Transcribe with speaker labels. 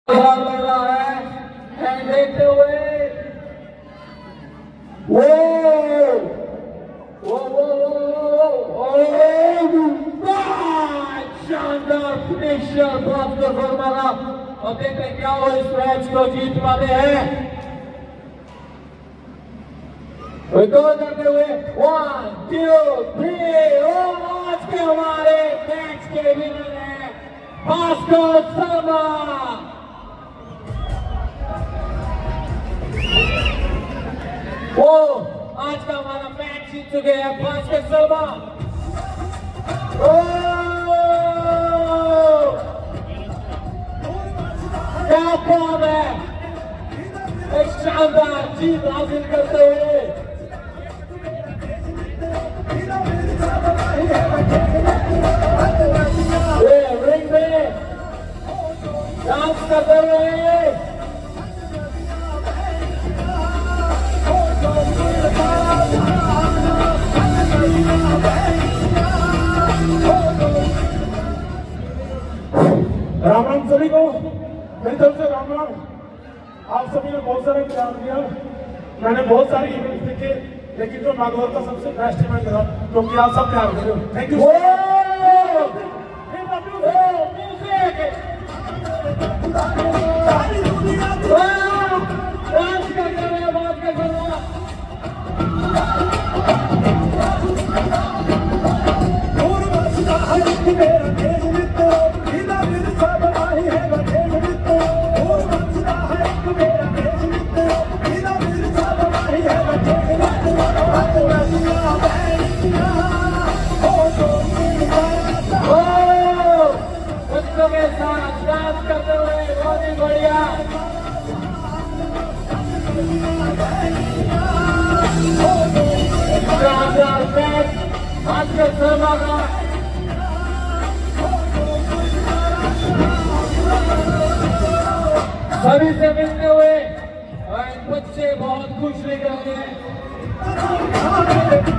Speaker 1: लग रहा है देखते हुए शानदार फिनिशर भास्कर वर्मा का। और देखते क्या वो इस मैच को जीत पाते हैं। करते हुए 1 2 3 और आज के हमारे मैच के विनर हैं भास्कर शर्मा। वो आज का हमारा मैच जीत चुके हैं भास्कर शर्मा। क्या बात है, एक शानदार जीत हासिल करते हुए रिंग में डांस करते हुए
Speaker 2: राम राम सभी को, मेरी तरफ से राम राम। आप सभी ने बहुत सारा प्यार दिया। मैंने बहुत सारी इवेंट देखे, लेकिन जो नागौर का सबसे बेस्ट इवेंट था क्योंकि आप सब प्यार दे रहे हो। Thank you. भास्कर शर्मा का सभी से मिलते हुए बच्चे बहुत खुश दिख रहे हैं।